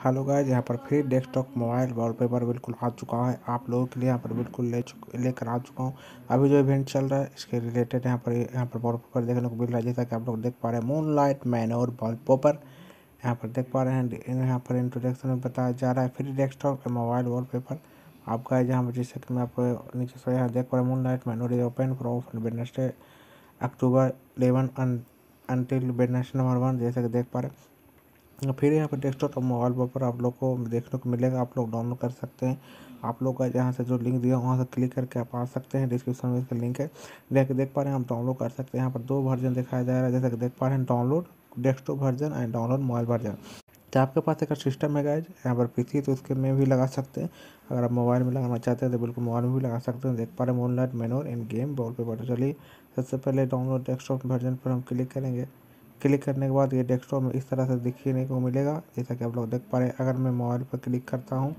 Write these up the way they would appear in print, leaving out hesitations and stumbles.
Hello guys, यहाँ पर free desktop mobile wallpaper बिल्कुल आ चुका है आप लोगों के लिए। यहाँ पर बिल्कुल लेकर आ चुका हूँ। अभी जो इवेंट चल रहा है इसके रिलेटेड यहाँ पर वॉलपेपर देखने को मिल रहा है। जैसा कि आप लोग देख पा रहे हैं, मूनलाइट मैनोर वॉलपेपर यहाँ पर देख पा रहे हैं। यहाँ पर इंट्रोडक्शन में बताया जा रहा है फ्री डेस्कटॉप मोबाइल वॉलपेपर आपका है। जहाँ पर जैसे कि मैं आपको नीचे से यहाँ देख पा रहा हूँ, Moonlight Manor is open for Wednesday October 11 until Wednesday number 1। जैसे कि देख पा रहे हैं, फिर यहाँ पर डेस्कटॉप और मोबाइल पर आप लोग को देखने को मिलेगा। आप लोग डाउनलोड कर सकते हैं। आप लोग का जहाँ से जो लिंक दिया वहाँ से क्लिक करके आप आ सकते हैं। डिस्क्रिप्शन में इसका लिंक है, देख पा रहे हैं। आप डाउनलोड कर सकते हैं। यहाँ पर दो वर्जन दिखाया जा रहा है, जैसे कि देख पा रहे हैं, download desktop version and download mobile version. तो आपके पास एक सिस्टम है गाइज, यहाँ पर पीसी तो उसके में भी लगा सकते हैं। अगर आप मोबाइल में लगाना चाहते हैं तो बिल्कुल मोबाइल में भी लगा सकते हैं। देख पा रहे हैं Moonlight Manor in game wallpaper. तो चलिए सबसे पहले डाउनलोड डेस्कटॉप वर्जन पर हम क्लिक करेंगे। क्लिक करने के बाद ये डेस्कटॉप में इस तरह से दिखने को मिलेगा, जैसा कि आप लोग देख पा रहे हैं। अगर मैं मोबाइल पर क्लिक करता हूँ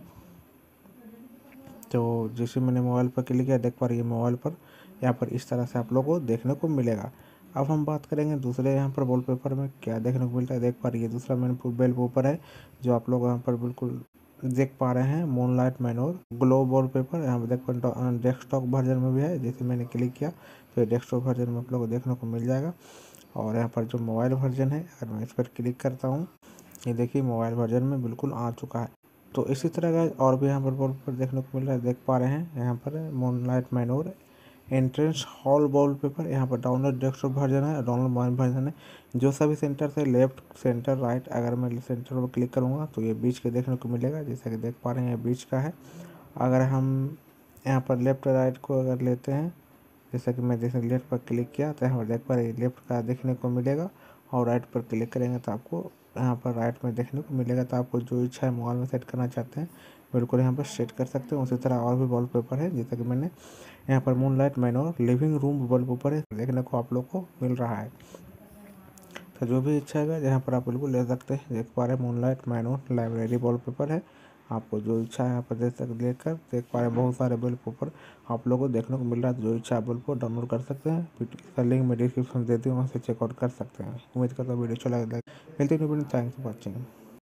तो जैसे मैंने मोबाइल पर क्लिक किया, देख पा रही है मोबाइल पर यहाँ पर इस तरह से आप लोग को देखने को मिलेगा। अब हम बात करेंगे दूसरे यहाँ पर वॉलपेपर में क्या देखने को मिलता है। देख पा रही है दूसरा मैंने वॉलपेपर है जो आप लोग यहाँ पर बिल्कुल देख पा रहे हैं, मूनलाइट मैनोर ग्लो वॉलपेपर। यहाँ पर देख पा डेस्कटॉप वर्जन में भी है। जैसे मैंने क्लिक किया तो ये डेस्कटॉप वर्जन में आप लोग को देखने को मिल जाएगा। और यहाँ पर जो मोबाइल वर्जन है, अगर मैं इस पर क्लिक करता हूँ, ये देखिए मोबाइल वर्जन में बिल्कुल आ चुका है। तो इसी तरह का और भी यहाँ पर देखने को मिल रहा है। देख पा रहे हैं यहाँ पर Moonlight Manor entrance hall wallpaper. यहाँ पर डाउनलोड डेस्कटॉप वर्जन है, डाउनलोड मोबाइल वर्जन है। जो सभी सेंटर से लेफ्ट सेंटर राइट, अगर मैं सेंटर पर क्लिक करूँगा तो ये बीच के देखने को मिलेगा। जैसा कि देख पा रहे हैं ये बीच का है। अगर हम यहाँ पर लेफ्ट राइट को अगर लेते हैं, जैसा कि मैं जैसे लेफ्ट पर क्लिक किया तो यहाँ पर देख पा रहे लेफ्ट का देखने को मिलेगा। और राइट पर क्लिक करेंगे तो आपको यहाँ पर राइट में देखने को मिलेगा। तो आपको जो इच्छा है मोबाइल में सेट करना चाहते हैं बिल्कुल यहाँ पर सेट कर सकते हैं। उसी तरह और भी वॉलपेपर है, जैसा कि मैंने यहाँ पर Moonlight Manor living room wallpaper है देखने को आप लोग को मिल रहा है। तो जो भी इच्छा है यहाँ पर आप बिल्कुल ले सकते हैं। देख पा रहे हैं मूनलाइट मैनोर लाइब्रेरी वॉलपेपर है। आपको जो इच्छा है यहाँ पर लेकर देख पा रहे हैं, बहुत सारे वॉलपेपर आप लोगों को देखने को मिल रहा है। जो इच्छा है वॉलपेपर डाउनलोड कर सकते हैं। इसका लिंक मैं डिस्क्रिप्शन में देती हूँ, वहाँ से चेकआउट कर सकते हैं। उम्मीद करता हूँ वीडियो अच्छा लगा। मिलते हैं। Thanks for watching.